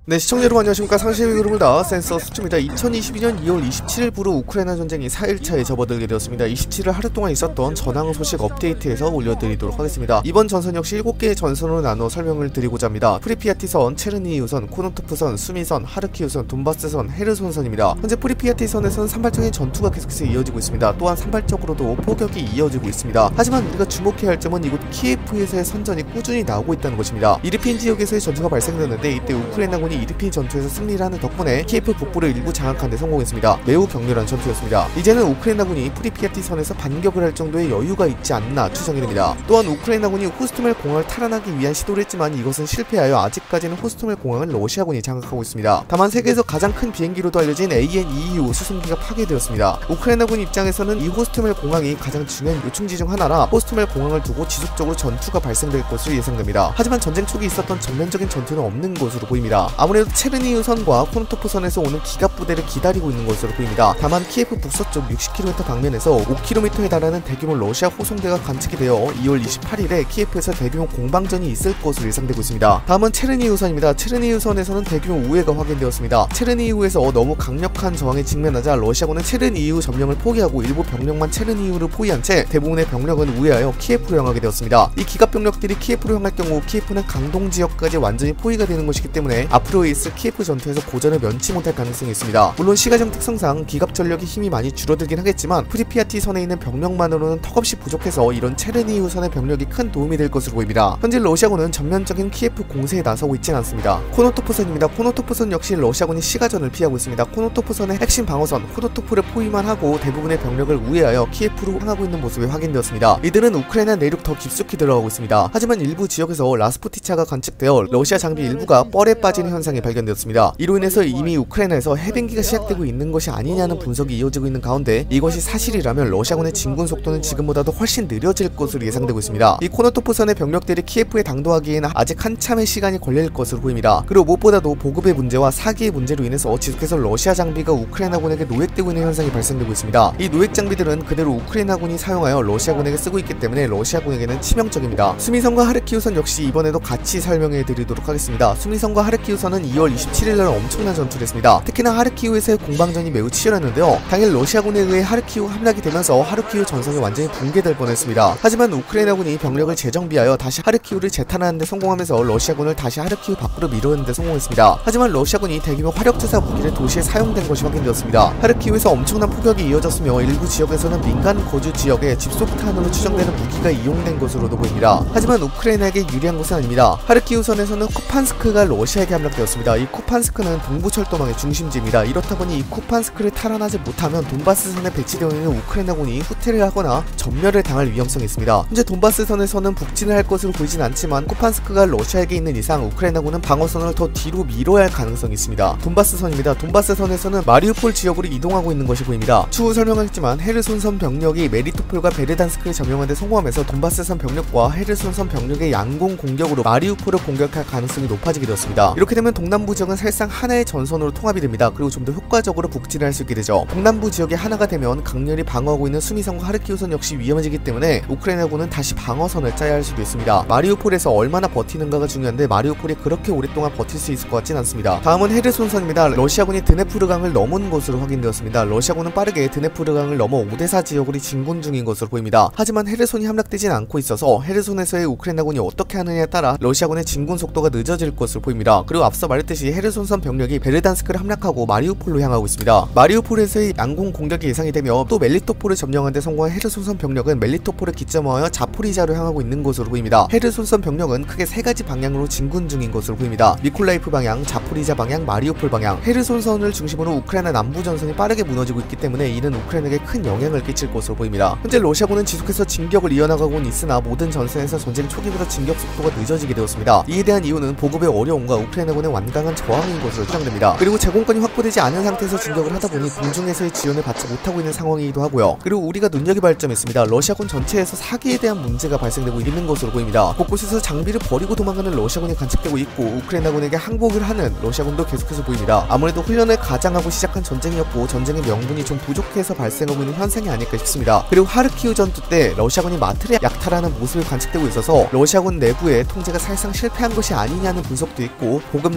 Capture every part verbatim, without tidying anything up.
네, 시청자 여러분 안녕하십니까. 상시의 흐름을다 센서 수치입니다. 이천이십이년 이월 이십칠일부로 우크라이나 전쟁이 사 일차에 접어들게 되었습니다. 이십칠일 하루 동안 있었던 전황 소식 업데이트에서 올려드리도록 하겠습니다. 이번 전선 역시 일곱 개의 전선으로 나눠 설명을 드리고자 합니다. 프리피아티선, 체르니히우선, 코노토프선, 수미선, 하르키우선, 돈바스선, 헤르손선입니다. 현재 프리피아티선에서는 산발적인 전투가 계속해서 이어지고 있습니다. 또한 산발적으로도 포격이 이어지고 있습니다. 하지만 우리가 주목해야 할 점은 이곳 키예프에서의 선전이 꾸준히 나오고 있다는 것입니다. 이르핀 지역에서의 전투가 발생되었는데 이때 우크라이나군이 이르핀 전투에서 승리를 하는 덕분에 키예프 북부를 일부 장악하는 데 성공했습니다. 매우 격렬한 전투였습니다. 이제는 우크라이나군이 프리피아티선에서 반격을 할 정도의 여유가 있지 않나 추정이 됩니다. 또한 우크라이나군이 호스토멜 공항을 탈환하기 위한 시도를 했지만 이것은 실패하여 아직까지는 호스토멜 공항을 러시아군이 장악하고 있습니다. 다만 세계에서 가장 큰 비행기로도 알려진 에이엔-이이유 수송기가 파괴되었습니다. 우크라이나군 입장에서는 이 호스토멜 공항이 가장 중요한 요충지 중 하나라 호스토멜 공항을 두고 지속적으로 전투가 발생될 것으로 예상됩니다. 하지만 전쟁 초기 있었던 전면적인 전투는 없는 것으로 보입니다. 아무래도 체르니히우선과 코노토프선에서 오는 기갑 부대를 기다리고 있는 것으로 보입니다. 다만 키예프 북서쪽 육십 킬로미터 방면에서 오 킬로미터에 달하는 대규모 러시아 호송대가 관측이 되어 이월 이십팔일에 키예프에서 대규모 공방전이 있을 것으로 예상되고 있습니다. 다음은 체르니히우선입니다. 체르니히우선에서는 대규모 우회가 확인되었습니다. 체르니히우에서 너무 강력한 저항에 직면하자 러시아군은 체르니히우 점령을 포기하고 일부 병력만 체르니히우를 포위한 채 대부분의 병력은 우회하여 키예프로 향하게 되었습니다. 이 기갑 병력들이 키예프로 향할 경우 키예프는 강동 지역까지 완전히 포위가 되는 것이기 때문에 앞으로 있을 키예프 전투에서 고전을 면치 못할 가능성이 있습니다. 물론 시가적 특성상 기갑 전력의 힘이 많이 줄어들긴 하겠지만 프리피아티 선에 있는 병력만으로는 턱없이 부족해서 이런 체르니히우 선의 병력이 큰 도움이 될 것으로 보입니다. 현재 러시아군은 전면적인 키예프 공세에 나서고 있진 않습니다. 코노토프선입니다. 코노토프선 역시 러시아군이 시가전을 피하고 있습니다. 코노토프선의 핵심 방어선 코노토프를 포위만 하고 대부분의 병력을 우회하여 키예프로 향하고 있는 모습이 확인되었습니다. 이들은 우크라이나 내륙 더 깊숙이 들어가고 있습니다. 하지만 일부 지역에서 라스푸티차가 관측되어 러시아 장비 일부가 뻘에 빠지는 현상이 발견되었습니다. 이로 인해서 이미 우크라이나에서 해병기가 시작되고 있는 것이 아니냐는 분석이 이어지고 있는 가운데 이것이 사실이라면 러시아군의 진군 속도는 지금보다도 훨씬 느려질 것으로 예상되고 있습니다. 이 코노토프선의 병력들이 키예프에 당도하기에는 아직 한참의 시간이 걸릴 것으로 보입니다. 그리고 무엇보다도 보급의 문제와 사기의 문제로 인해서 지속해서 러시아 장비가 우크라이나군에게 노획되고 있는 현상이 발생되고 있습니다. 이 노획 장비들은 그대로 우크라이나군이 사용하여 러시아군에게 쓰고 있기 때문에 러시아군에게는 치명적입니다. 수미선과 하르키우선 역시 이번에도 같이 설명해 드리도록 하겠습니다. 수미선과 하르키우선은 이월 이십칠일날 엄청난 전투를 했습니다. 특히나 하르키우에서의 공방전이 매우 치열했는데요. 당일 러시아군에 의해 하르키우 함락이 되면서 하르키우 전선이 완전히 붕괴될 뻔했습니다. 하지만 우크라이나군이 병력을 재정비하여 다시 하르키우를 재탄하는 데 성공하면서 러시아군을 다시 하르키우 밖으로 밀어내는 데 성공했습니다. 하지만 러시아군이 대규모 화력투사 무기를 도시에 사용된 것이 확인되었습니다. 하르키우에서 엄청난 폭격이 이어졌으며 일부 지역에서는 민간 거주 지역에 집속탄으로 추정되는 무기가 이용된 것으로도 보입니다. 하지만 우크라이나에게 유리한 것은 아닙니다. 하르키우선에서는 쿠판스크가 러시아에게 함락되었습니다. 이 쿠판스크는 동부철도망의 중심지입니다. 이렇다 보니 이 쿠판스크를 탈환하지 못하면 돈바스선에 배치되어 있는 우크라이나군이 후퇴를 하거나 전멸을 당할 위험성이 있습니다. 현재 돈바스선에서는 북진을 할 것으로 보이진 않지만 쿠판스크가 러시아에게 있는 이상 우크라이나군은 방어선을 더 뒤로 밀어야 할 가능성이 있습니다. 돈바스선입니다. 돈바스선에서는 마리우폴 지역으로 이동하고 있는 것이 보입니다. 추후 설명하겠지만 헤르손선 병력이 메리토폴과 베르단스크를 점령하는 데 성공하면서 돈바스선 병력과 헤르손선 병력의 양공 공격으로 마리우폴을 공격할 가능성이 높아지게 되었습니다. 이렇게 되면 동남부 지역은 사실상 하나의 전선으로 통합이 됩니다. 그리고 좀 더 효과적으로 북진을 할 수 있게 되죠. 동남부 지역이 하나가 되면 강렬히 방어하고 있는 수미선과 하르키우선 역시 위험해지기 때문에 우크라이나군은 다시 방어선을 짜야 할 수도 있습니다. 마리우폴에서 얼마나 버티는가가 중요한데 마리우폴이 그렇게 오랫동안 버틸 수 있을 것 같진 않습니다. 다음은 헤르손선입니다. 러시아군이 드네프르강을 넘은 것으로 확인되었습니다. 러시아군은 빠르게 드네프르강을 넘어 오데사 지역으로 진군 중인 것으로 보입니다. 하지만 헤르손이 함락되진 않고 있어서 헤르손에서의 우크라이나군이 어떻게 하느냐에 따라 러시아군의 진군 속도가 늦어질 것으로 보입니다. 그리고 앞서 말했듯이 헤르손선 병력이 베르단스크를 함락하고 마리우폴로 향하고 있습니다. 마리우폴에서의 양공 공격이 예상이 되며 또 멜리토폴을 점령하는 데 성공한 헤르손선 병력은 멜리토폴을 기점으로 하여 자포리자로 향하고 있는 것으로 보입니다. 헤르손선 병력은 크게 세 가지 방향으로 진군 중인 것으로 보입니다. 미콜라이프 방향, 자포리자 방향, 마리우폴 방향. 헤르손선을 중심으로 우크라이나 남부 전선이 빠르게 무너지고 있기 때문에 이는 우크라이나에게 큰 영향을 끼칠 것으로 보입니다. 현재 러시아군은 지속해서 진격을 이어나가고는 있으나 모든 전선에서 전쟁 초기보다 진격 속도가 늦어지게 되었습니다. 이에 대한 이유는 보급의 어려움과 우크라이나군의 완강한 저항인 것으로 추정됩니다. 그리고 제공권이 확보되지 않은 상태에서 진격을 하다 보니 공중에서의 지원을 받지 못하고 있는 상황이기도 하고요. 그리고 우리가 눈여겨봐야 할 점이 있습니다. 러시아군 전체에서 사기에 대한 문제가 발생되고 있는 것으로 보입니다. 곳곳에서 장비를 버리고 도망가는 러시아군이 관측되고 있고 우크라이나군에게 항복을 하는 러시아군도 계속해서 보입니다. 아무래도 훈련을 가장하고 시작한 전쟁이었고 전쟁의 명분이 좀 부족해서 발생하고 있는 현상이 아닐까 싶습니다. 그리고 하르키우 전투 때 러시아군이 마트를 약탈하는 모습이 관측되고 있어서 러시아군 내부의 통제가 사실상 실패한 것이 아니냐는 분석도 있고 보급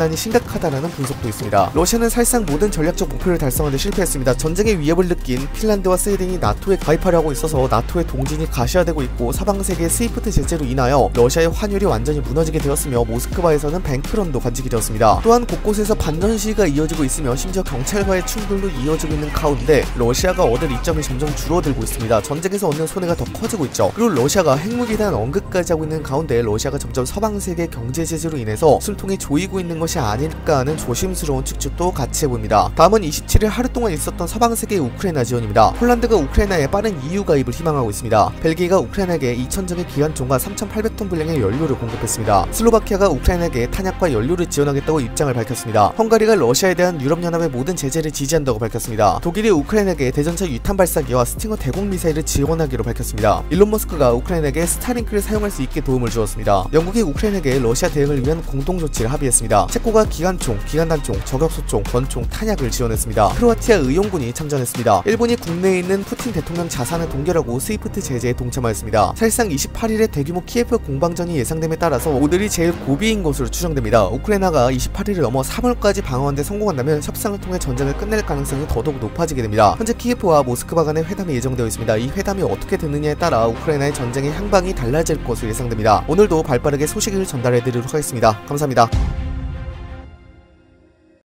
불신난이 심각하다라는 분석도 있습니다. 러시아는 사실상 모든 전략적 목표를 달성하는 데 실패했습니다. 전쟁의 위협을 느낀 핀란드와 스웨덴이 나토에 가입하려 하고 있어서 나토의 동진이 가시화되고 있고 서방세계의 스위프트 제재로 인하여 러시아의 환율이 완전히 무너지게 되었으며 모스크바에서는 뱅크런도 관직이 되었습니다. 또한 곳곳에서 반전 시위가 이어지고 있으며 심지어 경찰과의 충돌도 이어지고 있는 가운데 러시아가 얻을 이점이 점점 줄어들고 있습니다. 전쟁에서 얻는 손해가 더 커지고 있죠. 그리고 러시아가 핵무기에 대한 언급까지 하고 있는 가운데 러시아가 점점 서방세계 경제 제재로 인해서 숨통이 조이고 있는 것이 아닐까 하는 조심스러운 측측도 같이 해봅니다. 다음은 이십칠일 하루 동안 있었던 서방세계의 우크라이나 지원입니다. 폴란드가 우크라이나에 빠른 이유 가입을 희망하고 있습니다. 벨기에가 우크라이나에게 이천 정의 기관총과 삼천팔백 톤 분량의 연료를 공급했습니다. 슬로바키아가 우크라이나에게 탄약과 연료를 지원하겠다고 입장을 밝혔습니다. 헝가리가 러시아에 대한 유럽연합의 모든 제재를 지지한다고 밝혔습니다. 독일이 우크라이나에게 대전차 유탄 발사기와 스팅어 대공 미사일을 지원하기로 밝혔습니다. 일론 머스크가 우크라이나에게 스타링크를 사용할 수 있게 도움을 주었습니다. 영국이 우크라이나에게 러시아 대응을 위한 공동 조치를 합의했습니다. 체코가 기관총, 기관단총, 저격소총, 권총, 탄약을 지원했습니다. 크로아티아 의용군이 참전했습니다. 일본이 국내에 있는 푸틴 대통령 자산을 동결하고 스위프트 제재에 동참하였습니다. 사실상 이십팔일에 대규모 키예프 공방전이 예상됨에 따라서 오늘이 제일 고비인 것으로 추정됩니다. 우크라이나가 이십팔일을 넘어 삼월까지 방어하는 데 성공한다면 협상을 통해 전쟁을 끝낼 가능성이 더더욱 높아지게 됩니다. 현재 키예프와 모스크바 간의 회담이 예정되어 있습니다. 이 회담이 어떻게 되느냐에 따라 우크라이나의 전쟁의 향방이 달라질 것으로 예상됩니다. 오늘도 발빠르게 소식을 전달해드리도록 하겠습니다. 감사합니다.